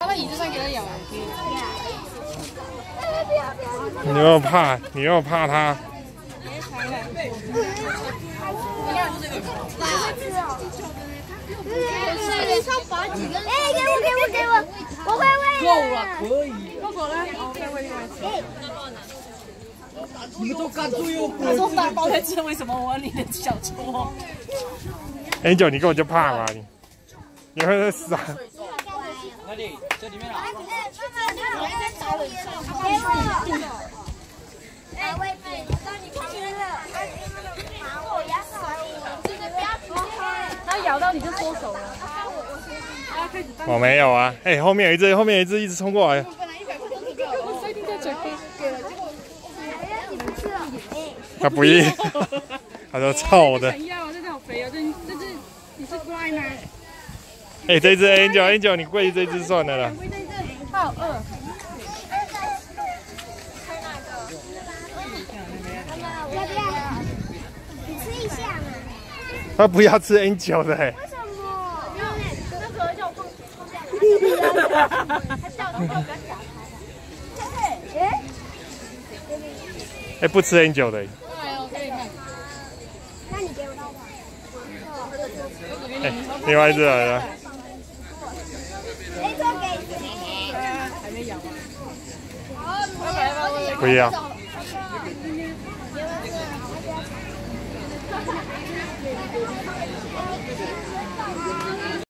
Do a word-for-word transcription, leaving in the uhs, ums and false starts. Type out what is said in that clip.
放在椅子上给它咬。 你有没有怕？你有没有怕它？ 你上拔几个？哎，给我，给我，给我，我会喂。 够了，可以。 够狗了，哦，再喂另外一只。 你们都敢注意我。 他说大包才知道为什么我要你的小戳。 Angel， 你根本就怕吧你？你会在死啊？ 哪里？这里面啊。 哎，喂，让你看见了，把我牙刷，这个不要出开。 它咬到你就缩手了。 我没有啊，哎、欸，后面有一只，后面有一只一直冲过来。 本来一百块都是这个，我塞进在嘴巴给了，结果你不吃了， 他不要，他说臭的。 想要，这只好肥哦，这这只你是乖吗？ 哎、欸，这只 Angel Angel， 你喂这只算了啦。 喂这只，它好饿。 要不要？你吃一下嘛。 他不要吃 Angel 的、欸。 为什么？因为那个叫我放放下来。他叫他不要夹开。哎。 哎，不吃 Angel 的、欸。 哎呦，可以看。 那你给我刀吧。 哎，另外一只来了。 哎，这给谁？ 还没咬啊。 不要。 走。